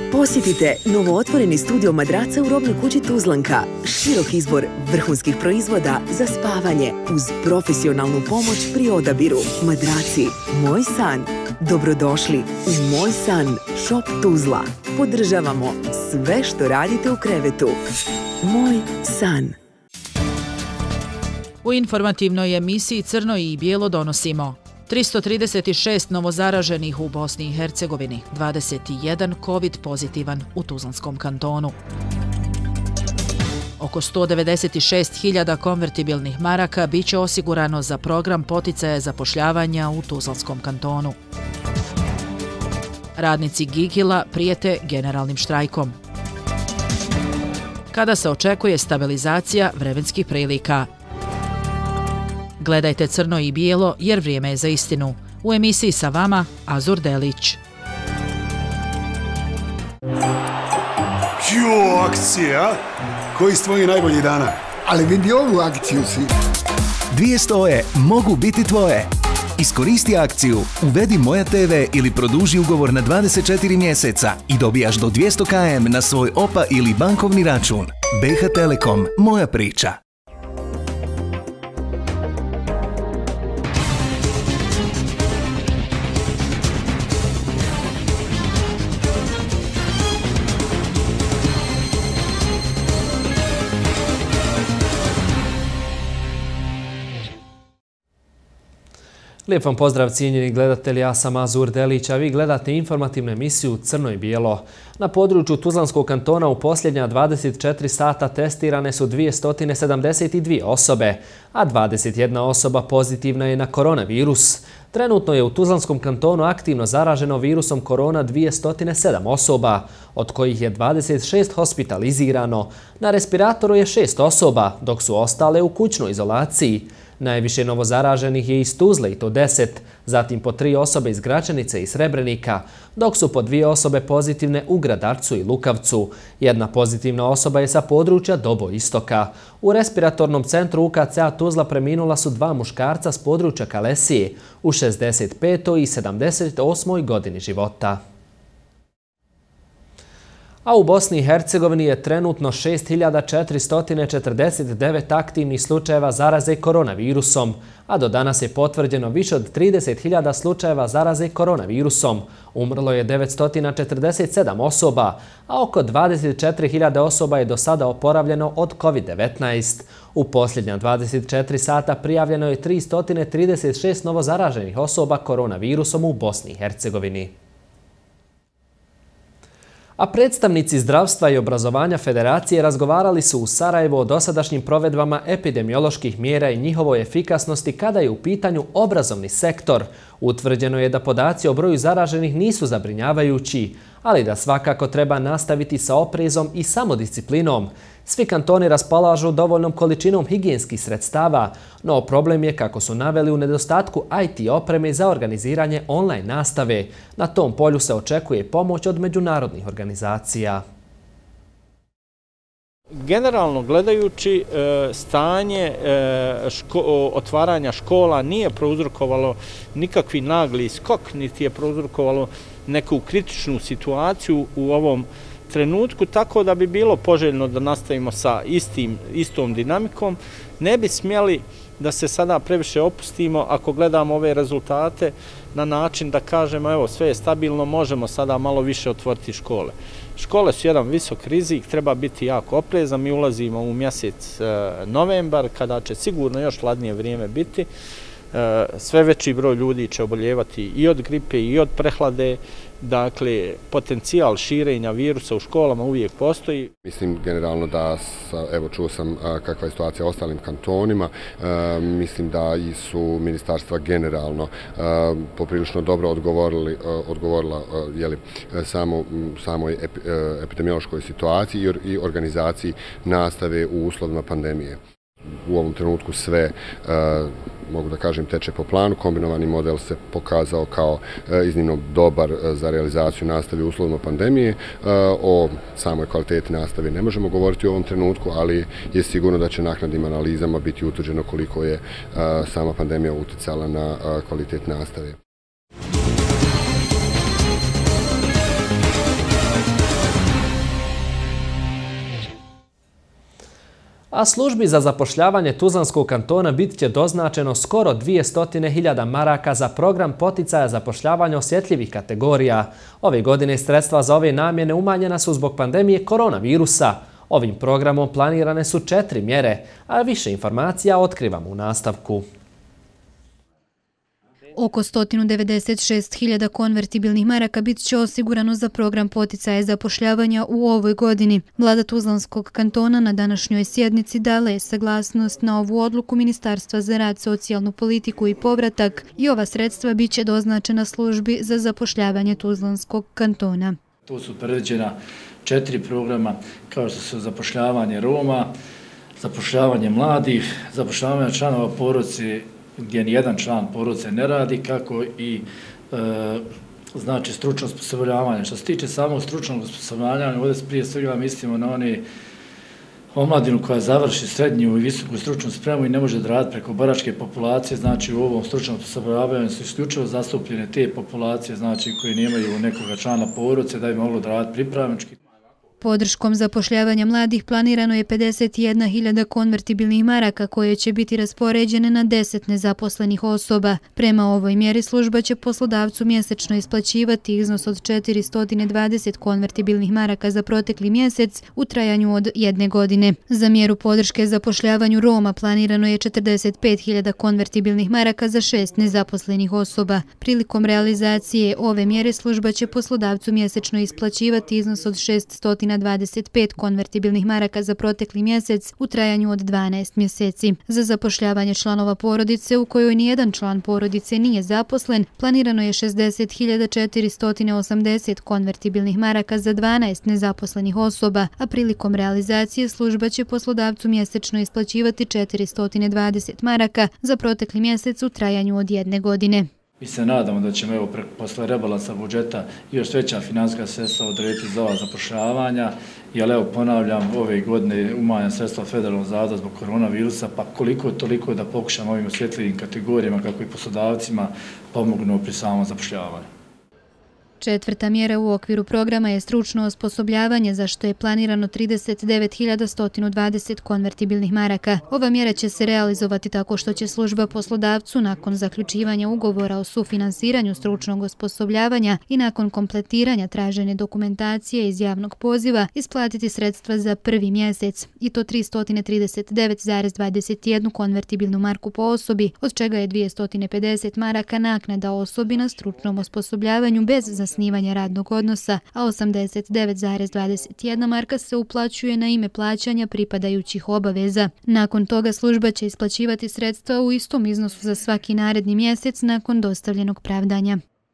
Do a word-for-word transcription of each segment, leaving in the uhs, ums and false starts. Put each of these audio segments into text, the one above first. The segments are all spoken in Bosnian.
Posjetite novootvoreni studio madraca u robnoj kući Tuzlanka. Širok izbor vrhunskih proizvoda za spavanje uz profesionalnu pomoć pri odabiru. Madraci Moj san. Dobrodošli u Moj san Shop Tuzla. Podržavamo sve što radite u krevetu. Moj san. U informativnoj emisiji Crno i bijelo donosimo tristo trideset šest novozaraženih u Bosni i Hercegovini, dvadeset jedan COVID pozitivan u Tuzlanskom kantonu. Oko sto devedeset šest hiljada konvertibilnih maraka biće osigurano za program poticaja zapošljavanja u Tuzlanskom kantonu. Radnici Gigila prijete generalnim štrajkom. Kada se očekuje stabilizacija vremenskih prilika? Gledajte Crno i bijelo jer vrijeme je za istinu. U emisiji sa vama Azur Delić. Jo, akcija! Koji su tvoji najbolji dana? Ali vidi ovu akciju si. dvjesto E mogu biti tvoje. Iskoristi akciju, uvedi Moja te ve ili produži ugovor na dvadeset četiri mjeseca i dobijaš do dvjesto kilometara na svoj O P A ili bankovni račun. B H Telekom, moja priča. Lijep vam pozdrav cijenjeni gledatelji, ja sam Azur Delić, a vi gledate informativnu emisiju Crno i bijelo. Na području Tuzlanskog kantona u posljednja dvadeset četiri sata testirane su dvjesto sedamdeset dvije osobe, a dvadeset jedna osoba pozitivna je na koronavirus. Trenutno je u Tuzlanskom kantonu aktivno zaraženo virusom korona dvjesto sedam osoba, od kojih je dvadeset šest hospitalizirano. Na respiratoru je šest osoba, dok su ostale u kućnoj izolaciji. Najviše novozaraženih je iz Tuzle i to deset, zatim po tri osobe iz Gračanice i Srebrenika, dok su po dvije osobe pozitivne u Gradarcu i Lukavcu. Jedna pozitivna osoba je sa područja Dobo istoka. U respiratornom centru U K C-a Tuzla preminula su dva muškarca s područja Kalesije u šezdeset petoj i sedamdeset osmoj godini života. A u Bosni i Hercegovini je trenutno šest hiljada četiristo četrdeset devet aktivnih slučajeva zaraze koronavirusom, a do danas je potvrđeno više od trideset hiljada slučajeva zaraze koronavirusom. Umrlo je devetsto četrdeset sedam osoba, a oko dvadeset četiri hiljade osoba je do sada oporavljeno od kovid devetnaest. U posljednja dvadeset četiri sata prijavljeno je tristo trideset šest novozaraženih osoba koronavirusom u Bosni i Hercegovini. A predstavnici zdravstva i obrazovanja Federacije razgovarali su u Sarajevu o dosadašnjim provedbama epidemioloških mjera i njihovoj efikasnosti kada je u pitanju obrazovni sektor. Utvrđeno je da podaci o broju zaraženih nisu zabrinjavajući, ali da svakako treba nastaviti sa oprezom i samodisciplinom. Svi kantoni raspolažu dovoljnom količinom higijenskih sredstava, no problem je, kako su naveli, u nedostatku I T opreme za organiziranje online nastave. Na tom polju se očekuje pomoć od međunarodnih organizacija. Generalno gledajući, stanje otvaranja škola nije prouzrokovalo nikakvi nagli skok, niti je prouzrokovalo neku kritičnu situaciju u ovom trenutku, tako da bi bilo poželjno da nastavimo sa istim, istom dinamikom. Ne bi smjeli da se sada previše opustimo ako gledamo ove rezultate na način da kažemo evo sve je stabilno, možemo sada malo više otvoriti škole. Škole su jedan visok rizik, treba biti jako oprezan. Mi ulazimo u mjesec novembar kada će sigurno još hladnije vrijeme biti. Sve veći broj ljudi će oboljevati i od gripe i od prehlade. Dakle, potencijal širenja virusa u školama uvijek postoji. Mislim generalno da, evo čuo sam kakva je situacija u ostalim kantonima, mislim da i su ministarstva generalno poprilično dobro odgovorili, odgovorila jeli, samo, samoj epidemiološkoj situaciji i organizaciji nastave u uslovima pandemije. U ovom trenutku sve, mogu da kažem, teče po planu. Kombinovani model se pokazao kao iznimno dobar za realizaciju nastave u uslovima pandemije. O samoj kvaliteti nastave ne možemo govoriti u ovom trenutku, ali je sigurno da će naknadnim analizama biti utvrđeno koliko je sama pandemija uticala na kvalitet nastave. A službi za zapošljavanje Tuzlanskog kantona bit će doznačeno skoro dvjesto hiljada maraka za program poticaja zapošljavanja osjetljivih kategorija. Ove godine sredstva za ove namjene umanjena su zbog pandemije koronavirusa. Ovim programom planirane su četiri mjere, a više informacija otkrivamo u nastavku. Oko sto devedeset šest hiljada konvertibilnih maraka bit će osigurano za program poticaja zapošljavanja u ovoj godini. Vlada Tuzlanskog kantona na današnjoj sjednici dala je saglasnost na ovu odluku Ministarstva za rad, socijalnu politiku i povratak i ova sredstva bit će doznačena službi za zapošljavanje Tuzlanskog kantona. Tu su predviđena četiri programa kao što su zapošljavanje Roma, zapošljavanje mladih, zapošljavanje članova porodice gdje nijedan član porodice ne radi, kako i e, znači stručno osposobljavanje. Što se tiče samog stručnog osposobljavanja, ovdje prije svega mislimo na one omladinu koja završi srednju i visoku stručnu spremu i ne može da radi preko boračke populacije, znači u ovom stručnom osposobljavanju su isključivo zastupljene te populacije, znači koji nemaju nekoga člana porodice da bi moglo da radi pripravnički. Podrškom zapošljavanja mladih planirano je pedeset jedna hiljada konvertibilnih maraka koje će biti raspoređene na deset nezaposlenih osoba. Prema ovoj mjeri služba će poslodavcu mjesečno isplaćivati iznos od četiristo dvadeset konvertibilnih maraka za protekli mjesec u trajanju od jedne godine. Za mjeru podrške zapošljavanju Roma planirano je četrdeset pet hiljada konvertibilnih maraka za šest nezaposlenih osoba. Prilikom realizacije ove mjere služba će poslodavcu mjesečno isplaćivati iznos od šeststo dvadeset pet konvertibilnih maraka za protekli mjesec u trajanju od dvanaest mjeseci. Za zapošljavanje članova porodice u kojoj nijedan član porodice nije zaposlen, planirano je šezdeset hiljada četiristo osamdeset konvertibilnih maraka za dvanaest nezaposlenih osoba, a prilikom realizacije služba će poslodavcu mjesečno isplaćivati četiristo dvadeset maraka za protekli mjesec u trajanju od jedne godine. Mi se nadamo da ćemo evo posle rebalansa budžeta još veća finansijska sredstva odrediti za ova zapošljavanja, jer evo ponavljam, ove godine umanjena sredstva federalnog zavoda zbog koronavirusa, pa koliko toliko da pokušamo ovim osjetljivim kategorijama kako i poslodavcima pomognu pri samom zapošljavanju. Četvrta mjera u okviru programa je stručno osposobljavanje, za što je planirano trideset devet hiljada sto dvadeset konvertibilnih maraka. Ova mjera će se realizovati tako što će služba poslodavcu nakon zaključivanja ugovora o sufinansiranju stručnog osposobljavanja i nakon kompletiranja tražene dokumentacije iz javnog poziva isplatiti sredstva za prvi mjesec, i to tristo trideset devet zarez dvadeset jedna konvertibilnu marku po osobi, od čega je dvjesto pedeset maraka naknada osobi na stručnom osposobljavanju bez zasnivanja snivanja radnog odnosa, a osamdeset devet zarez dvadeset jedna marka se uplaćuje na ime plaćanja pripadajućih obaveza. Nakon toga služba će isplaćivati sredstva u istom iznosu za svaki naredni mjesec nakon dostavljenog pravdanja.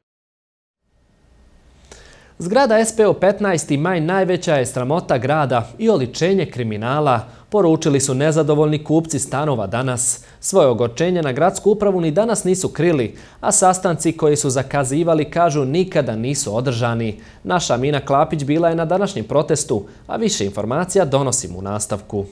Zgrada S P O petnaesti maj najveća je sramota grada i oličenje kriminala, poručili su nezadovoljni kupci stanova danas. Svoje ogorčenje na gradsku upravu ni danas nisu krili, a sastanci koji su zakazivali, kažu, nikada nisu održani. Naša Mina Klapić bila je na današnjem protestu, a više informacija donosim u nastavku.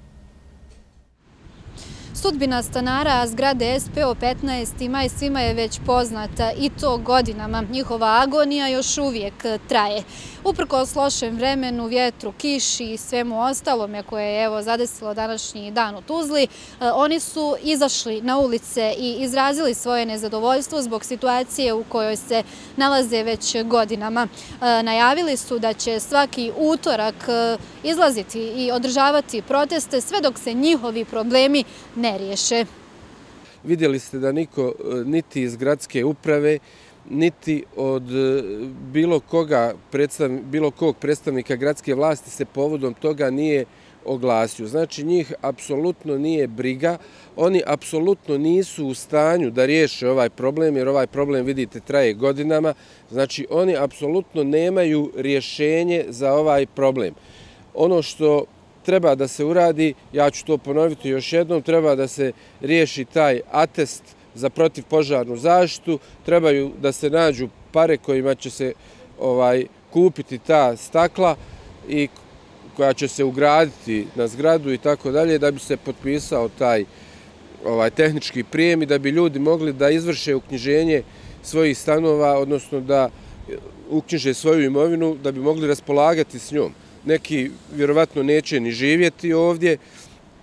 Sudbina stanara zgrade S P O petnaesti maj svima je već poznata i to godinama. Njihova agonija još uvijek traje. Uprkos lošem vremenu, vjetru, kiši i svemu ostalome koje je evo zadesilo današnji dan u Tuzli, oni su izašli na ulice i izrazili svoje nezadovoljstvo zbog situacije u kojoj se nalaze već godinama. Najavili su da će svaki utorak izlaziti i održavati proteste sve dok se njihovi problemi ne riješe. Vidjeli ste da niko, niti iz gradske uprave, niti od bilo koga, bilo kog predstavnika gradske vlasti se povodom toga nije oglasio. Znači, njih apsolutno nije briga, oni apsolutno nisu u stanju da riješe ovaj problem, jer ovaj problem, vidite, traje godinama. Znači, oni apsolutno nemaju rješenje za ovaj problem. Ono što treba da se uradi, ja ću to ponoviti još jednom, treba da se riješi taj atest za protivpožarnu zaštitu, trebaju da se nađu pare kojima će se ovaj, kupiti ta stakla i koja će se ugraditi na zgradu i tako dalje, da bi se potpisao taj ovaj, tehnički prijem i da bi ljudi mogli da izvrše uknjiženje svojih stanova, odnosno da uknjiže svoju imovinu, da bi mogli raspolagati s njom. Neki vjerovatno neće ni živjeti ovdje,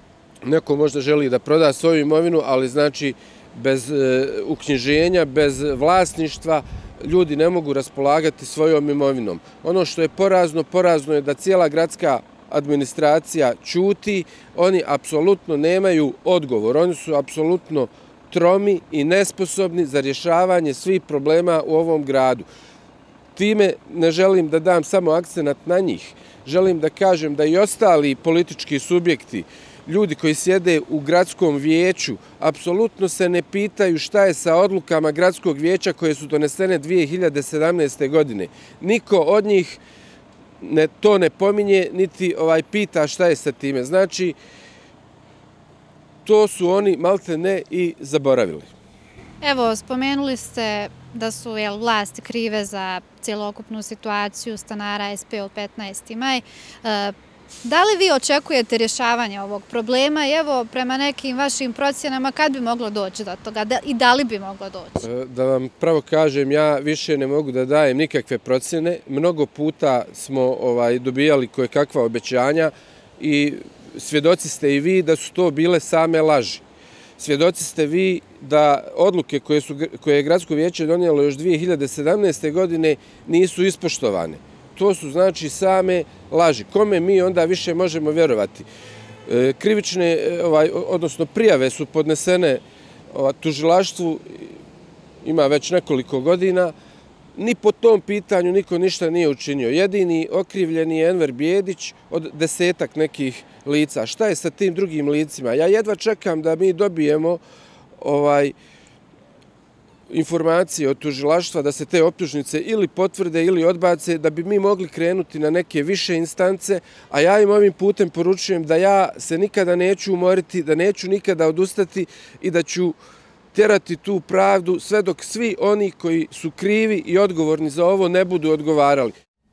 neko možda želi da proda svoju imovinu, ali znači bez uknjiženja, bez vlasništva, ljudi ne mogu raspolagati svojom imovinom. Ono što je porazno, porazno je da cijela gradska administracija ćuti, oni apsolutno nemaju odgovor, oni su apsolutno tromi i nesposobni za rješavanje svih problema u ovom gradu. Time ne želim da dam samo akcenat na njih, želim da kažem da i ostali politički subjekti, ljudi koji sjede u gradskom vijeću, apsolutno se ne pitaju šta je sa odlukama gradskog vijeća koje su donesene dvije hiljade sedamnaeste. godine. Niko od njih ne, to ne pominje, niti ovaj, pita šta je sa time. Znači, to su oni malte ne i zaboravili. Evo, spomenuli ste da su jel, vlasti krive za cijelokupnu situaciju stanara S P O petnaesti maj. E, Da li vi očekujete rješavanje ovog problema i evo prema nekim vašim procjenama kad bi moglo doći do toga i da li bi moglo doći? Da vam pravo kažem, ja više ne mogu da dajem nikakve procjene. Mnogo puta smo ovaj, dobijali koje kakva obećanja i svjedoci ste i vi da su to bile same laži. Svjedoci ste vi da odluke koje, su, koje je Gradsko vijeće donijelo još dvije hiljade sedamnaeste. godine nisu ispoštovane. To su znači same laži. Kome mi onda više možemo vjerovati? E, krivične, ovaj, odnosno prijave su podnesene ovaj, tužilaštvu, ima već nekoliko godina, ni po tom pitanju niko ništa nije učinio. Jedini okrivljeni je Enver Bijedić od desetak nekih lica. Šta je sa tim drugim licima? Ja jedva čekam da mi dobijemo ovaj, informacije od tužilaštva da se te optužnice ili potvrde ili odbace, da bi mi mogli krenuti na neke više instance, a ja im ovim putem poručujem da ja se nikada neću umoriti, da neću nikada odustati i da ću tjerati tu pravdu sve dok svi oni koji su krivi i odgovorni za ovo ne budu odgovarali.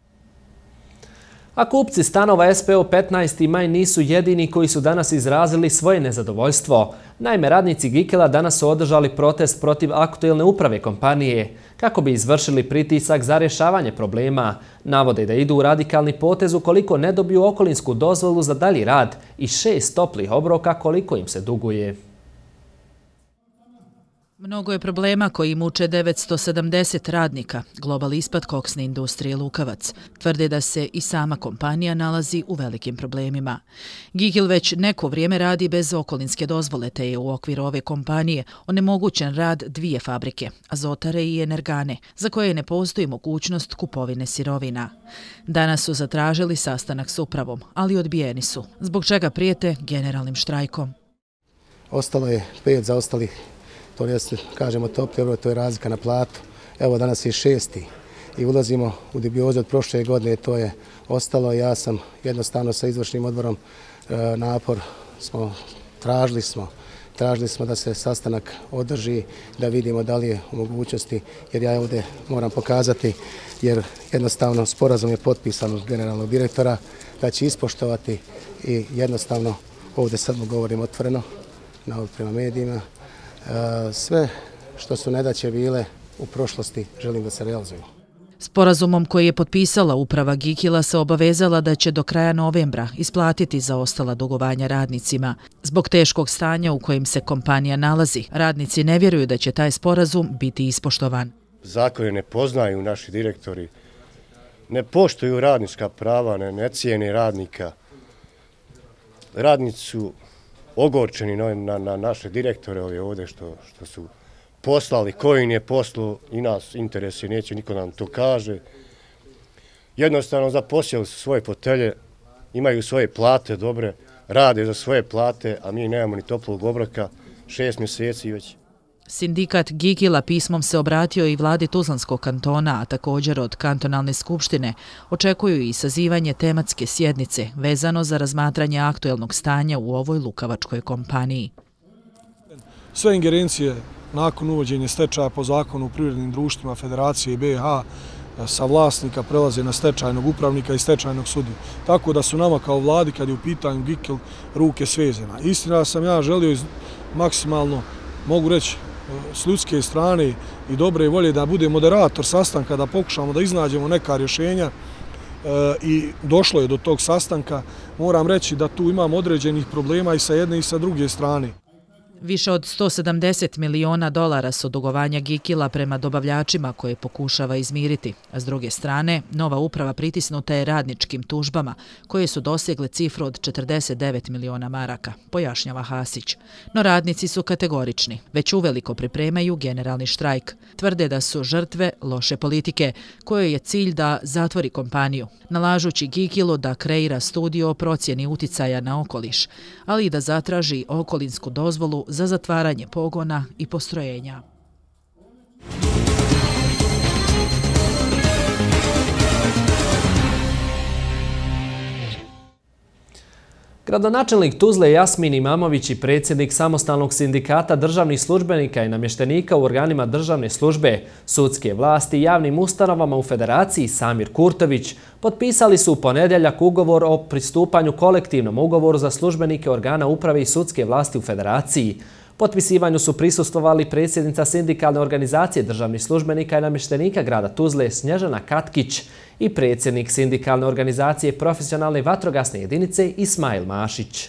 A kupci stanova S P O petnaesti maj nisu jedini koji su danas izrazili svoje nezadovoljstvo. Naime, radnici Gikela danas su održali protest protiv aktuelne uprave kompanije kako bi izvršili pritisak za rješavanje problema. Navode da idu u radikalni potez ukoliko ne dobiju okolinsku dozvolu za dalji rad i šest toplih obroka koliko im se duguje. Mnogo je problema koji muče devetsto sedamdeset radnika, Global Ispat koksne industrije Lukavac. Tvrde da se i sama kompanija nalazi u velikim problemima. Gikil već neko vrijeme radi bez okolinske dozvole, te je u okviru ove kompanije onemogućen rad dvije fabrike, Azotare i Energane, za koje ne postoji mogućnost kupovine sirovina. Danas su zatražili sastanak s upravom, ali odbijeni su, zbog čega prijete generalnim štrajkom. Ostalo je pet zaostalih. To je, kažemo, topli obrok, to je razlika na platu. Evo, danas je šesti i ulazimo u dubiozu od prošle godine, to je ostalo. Ja sam jednostavno sa izvršnim odborom e, napor smo, tražili smo, tražili smo da se sastanak održi, da vidimo da li je u mogućnosti, jer ja ovdje moram pokazati, jer jednostavno sporazum je potpisan od generalnog direktora, da će ispoštovati i jednostavno, ovdje sad mu govorim otvoreno, na prema medijima, sve što su nedaće bile u prošlosti želim da se realizuju. Sporazumom koji je potpisala uprava Gikila se obavezala da će do kraja novembra isplatiti zaostala dugovanja radnicima. Zbog teškog stanja u kojem se kompanija nalazi, radnici ne vjeruju da će taj sporazum biti ispoštovan. Zakone ne poznaju naši direktori, ne poštuju radnička prava, ne, ne cijene radnika. Radnici su ogorčeni na, na, na naše direktore ovdje što, što su poslali, koji im je poslao i nas interesi, neće niko nam to kaže. Jednostavno zaposjeli su svoje fotelje, imaju svoje plate dobre, rade za svoje plate, a mi nemamo ni toplog obroka, šest mjeseci već. Sindikat Gikila pismom se obratio i vladi Tuzlanskog kantona, a također od kantonalne skupštine očekuju i sazivanje tematske sjednice vezano za razmatranje aktuelnog stanja u ovoj lukavačkoj kompaniji. Sve ingerencije nakon uvođenja stečaja po zakonu u privrednim društvima Federacije i B i H sa vlasnika prelaze na stečajnog upravnika i stečajnog sudiju. Tako da su nama kao vladi, kad je u pitanju Gikil, ruke svezena. Istina sam ja želio maksimalno, mogu reći, s ljudske strane i dobre volje da bude moderator sastanka, da pokušamo da iznađemo neka rješenja i došlo je do tog sastanka. Moram reći da tu imamo određenih problema i sa jedne i sa druge strane. Više od sto sedamdeset miliona dolara su dugovanja Gikila prema dobavljačima koje pokušava izmiriti, a s druge strane, nova uprava pritisnuta je radničkim tužbama, koje su dosegle cifru od četrdeset devet miliona maraka, pojašnjava Hasić. No radnici su kategorični, već uveliko pripremaju generalni štrajk. Tvrde da su žrtve loše politike, kojoj je cilj da zatvori kompaniju, nalažući Gikilu da kreira studiju o procjeni uticaja na okoliš, ali i da zatraži okolinsku dozvolu za zatvaranje pogona i postrojenja. Gradonačelnik Tuzle Jasmin Imamović i predsjednik Samostalnog sindikata državnih službenika i namještenika u organima državne službe, sudske vlasti i javnim ustanovama u Federaciji Samir Kurtović potpisali su u ponedjeljak ugovor o pristupanju kolektivnom ugovoru za službenike organa uprave i sudske vlasti u Federaciji. Potpisivanju su prisustvovali predsjednica sindikalne organizacije državnih službenika i namještenika grada Tuzle Snježana Katkić i predsjednik sindikalne organizacije profesionalne vatrogasne jedinice Ismail Mašić.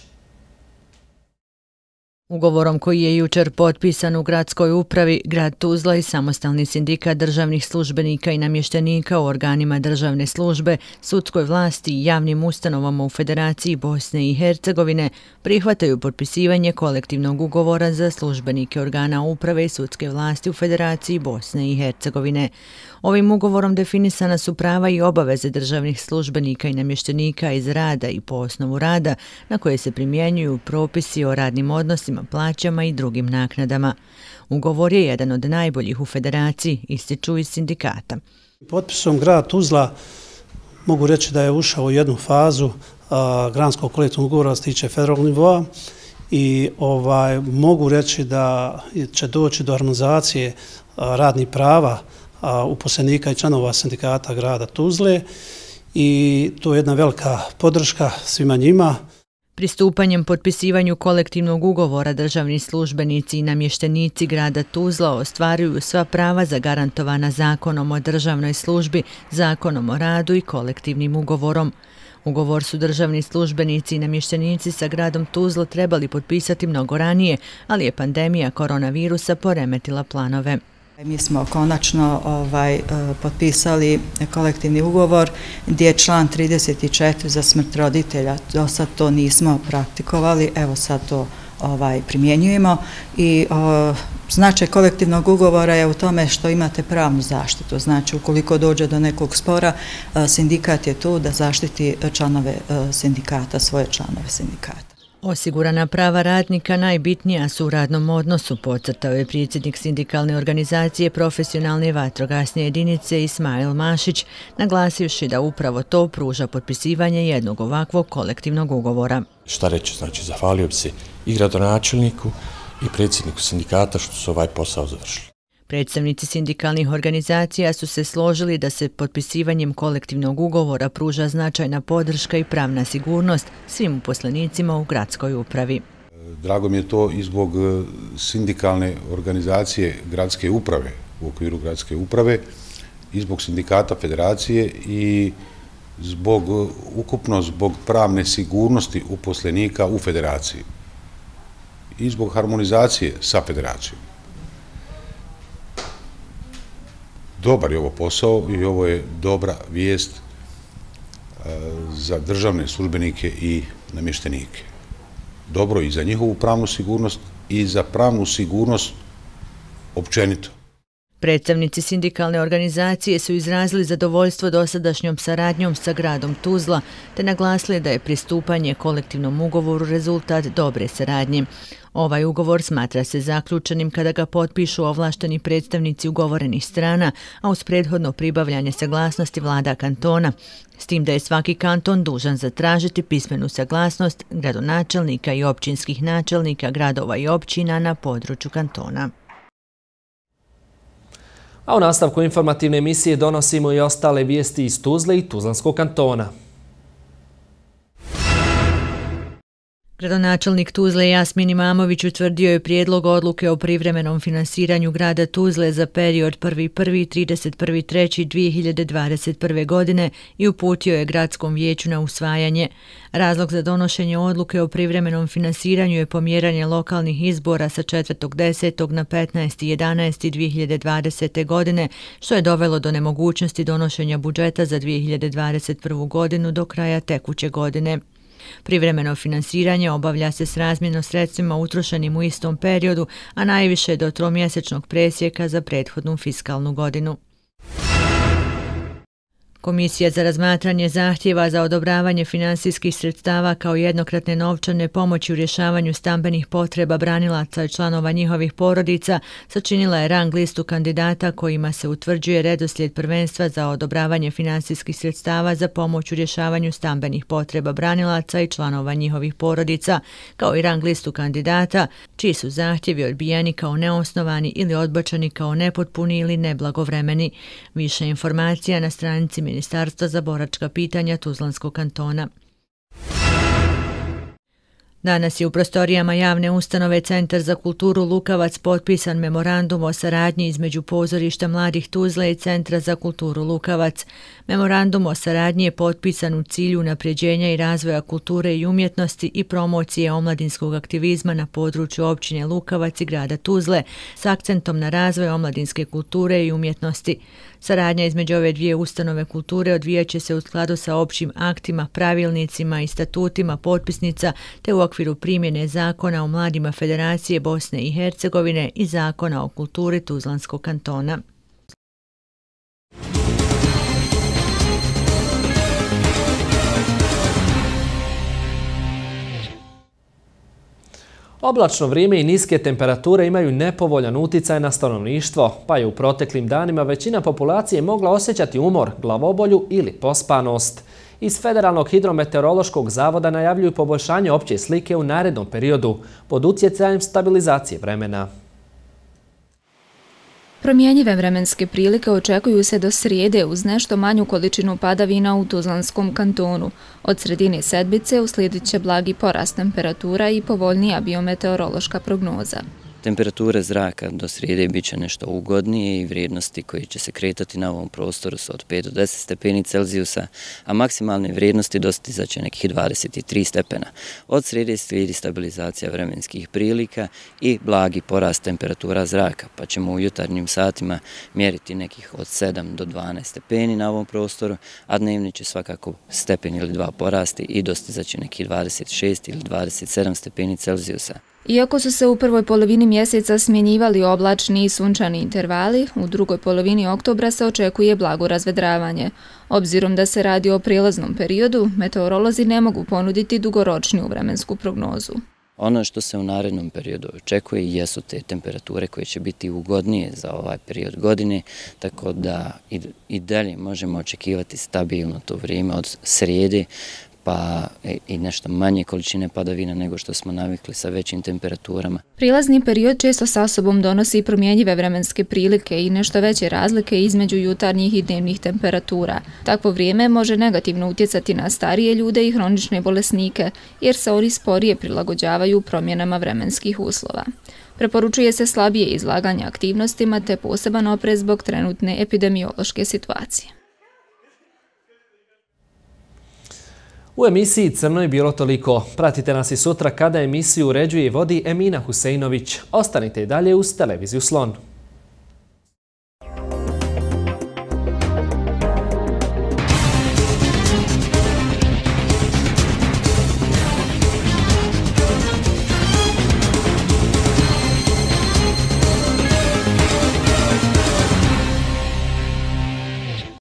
Ugovorom koji je jučer potpisan u gradskoj upravi, grad Tuzla i Samostalni sindikat državnih službenika i namještenika u organima državne službe, sudskoj vlasti i javnim ustanovama u Federaciji Bosne i Hercegovine prihvataju potpisivanje kolektivnog ugovora za službenike organa uprave i sudske vlasti u Federaciji Bosne i Hercegovine. Ovim ugovorom definisana su prava i obaveze državnih službenika i namještenika iz rada i po osnovu rada na koje se primjenjuju propisi o radnim odnosima, plaćama i drugim naknadama. Ugovor je jedan od najboljih u Federaciji, ističu iz sindikata. Potpisom grad Tuzla mogu reći da je ušao u jednu fazu a, granskog kolektivnog ugovora što se tiče federalnog nivoa i ovaj, mogu reći da će doći do harmonizacije a, radnih prava a, uposlenika i članova sindikata grada Tuzle i to je jedna velika podrška svima njima. Pristupanjem potpisivanju kolektivnog ugovora državni službenici i namještenici grada Tuzla ostvaruju sva prava zagarantovana Zakonom o državnoj službi, Zakonom o radu i kolektivnim ugovorom. Ugovor su državni službenici i namještenici sa gradom Tuzla trebali potpisati mnogo ranije, ali je pandemija koronavirusa poremetila planove. Mi smo konačno ovaj, potpisali kolektivni ugovor gdje je član trideset četiri za smrt roditelja. Do sad to nismo praktikovali, evo sad to ovaj, primjenjujemo i o, značaj kolektivnog ugovora je u tome što imate pravnu zaštitu. Znači, ukoliko dođe do nekog spora, sindikat je tu da zaštiti članove sindikata, svoje članove sindikata. Osigurana prava radnika najbitnija su u radnom odnosu, podcrtao je predsjednik sindikalne organizacije profesionalne vatrogasne jedinice Ismail Mašić, naglasivši da upravo to pruža potpisivanje jednog ovakvog kolektivnog ugovora. Šta reći, znači zahvalio bi se i gradonačelniku i predsjedniku sindikata što su ovaj posao završili. Predstavnici sindikalnih organizacija su se složili da se potpisivanjem kolektivnog ugovora pruža značajna podrška i pravna sigurnost svim uposlenicima u gradskoj upravi. Drago mi je to i zbog sindikalne organizacije gradske uprave u okviru gradske uprave i zbog sindikata federacije i zbog ukupno zbog pravne sigurnosti uposlenika u federaciji i zbog harmonizacije sa federacijom. Dobar je ovo posao i ovo je dobra vijest za državne službenike i namještenike. Dobro i za njihovu pravnu sigurnost i za pravnu sigurnost općenito. Predstavnici sindikalne organizacije su izrazili zadovoljstvo dosadašnjom saradnjom sa gradom Tuzla te naglasili da je pristupanje kolektivnom ugovoru rezultat dobre saradnje. Ovaj ugovor smatra se zaključenim kada ga potpišu ovlašteni predstavnici ugovorenih strana, a uz prethodno pribavljanje saglasnosti vlada kantona, s tim da je svaki kanton dužan zatražiti pismenu saglasnost gradonačelnika i općinskih načelnika gradova i općina na području kantona. A u nastavku informativne emisije donosimo i ostale vijesti iz Tuzle i Tuzlanskog kantona. Gradonačelnik Tuzle Jasmin Imamović utvrdio je prijedlog odluke o privremenom finansiranju grada Tuzle za period prvi prvog do trideset prvog trećeg dvije hiljade dvadeset prve. godine i uputio je gradskom vijeću na usvajanje. Razlog za donošenje odluke o privremenom finansiranju je pomjeranje lokalnih izbora sa četvrtog desetog na petnaesti jedanaesti dvije hiljade dvadesete. godine, što je dovelo do nemogućnosti donošenja budžeta za dvije hiljade dvadeset prvu. godinu do kraja tekuće godine. Privremeno finansiranje obavlja se s razmjerno sredstvima utrošenim u istom periodu, a najviše do tromjesečnog presjeka za prethodnu fiskalnu godinu. Komisija za razmatranje zahtjeva za odobravanje finansijskih sredstava kao jednokratne novčane pomoći u rješavanju stambenih potreba branilaca i članova njihovih porodica sačinila je rang listu kandidata kojima se utvrđuje redoslijed prvenstva za odobravanje finansijskih sredstava za pomoć u rješavanju stambenih potreba branilaca i članova njihovih porodica, kao i rang listu kandidata čiji su zahtjevi odbijeni kao neosnovani ili odbačeni kao nepotpuni ili neblagovremeni. Više informacija na stranici Ministarstva za boračka pitanja Tuzlanskog kantona. Danas je u prostorijama javne ustanove Centar za kulturu Lukavac potpisan memorandum o saradnji između Pozorišta mladih Tuzle i Centra za kulturu Lukavac. Memorandum o saradnji je potpisan u cilju unapređenja i razvoja kulture i umjetnosti i promocije omladinskog aktivizma na području općine Lukavac i grada Tuzle s akcentom na razvoj omladinske kulture i umjetnosti. Saradnja između ove dvije ustanove kulture odvijat će se u skladu sa općim aktima, pravilnicima i statutima potpisnica te u okviru primjene Zakona o mladima Federacije Bosne i Hercegovine i Zakona o kulturi Tuzlanskog kantona. Oblačno vrijeme i niske temperature imaju nepovoljan uticaj na stanovništvo, pa je u proteklim danima većina populacije mogla osjećati umor, glavobolju ili pospanost. Iz Federalnog hidrometeorološkog zavoda najavljuju poboljšanje opće slike u narednom periodu pod utjecajem stabilizacije vremena. Promjenjive vremenske prilike očekuju se do srijede uz nešto manju količinu padavina u Tuzlanskom kantonu. Od sredine sedmice uslijedit će blagi porast temperatura i povoljnija biometeorološka prognoza. Temperature zraka do srijede bit će nešto ugodnije i vrijednosti koji će se kretati na ovom prostoru su od pet do deset stepeni Celzijusa, a maksimalne vrijednosti dostizat će nekih dvadeset tri stepena. Od srijede slijedi stabilizacija vremenskih prilika i blagi porast temperatura zraka, pa ćemo u jutarnjim satima mjeriti nekih od sedam do dvanaest stepeni na ovom prostoru, a dnevni će svakako stepen ili dva porasti i dostizat će nekih dvadeset šest ili dvadeset sedam stepeni Celzijusa. Iako su se u prvoj polovini mjeseca smjenjivali oblačni i sunčani intervali, u drugoj polovini oktobra se očekuje blago razvedravanje. Obzirom da se radi o prijelaznom periodu, meteorolozi ne mogu ponuditi dugoročniju vremensku prognozu. Ono što se u narednom periodu očekuje jesu te temperature koje će biti ugodnije za ovaj period godine, tako da i dalje možemo očekivati stabilno to vrijeme od srijede, pa i nešto manje količine padavina nego što smo navikli sa većim temperaturama. Prilazni period često sa sobom donosi promjenjive vremenske prilike i nešto veće razlike između jutarnjih i dnevnih temperatura. Takvo vrijeme može negativno utjecati na starije ljude i hronične bolesnike, jer se oni sporije prilagođavaju promjenama vremenskih uslova. Preporučuje se slabije izlaganje aktivnostima te poseban oprez zbog trenutne epidemiološke situacije. U emisiji Crno je bilo toliko. Pratite nas i sutra kada emisiju uređuje i vodi Emina Huseinović. Ostanite i dalje uz televiziju Slon.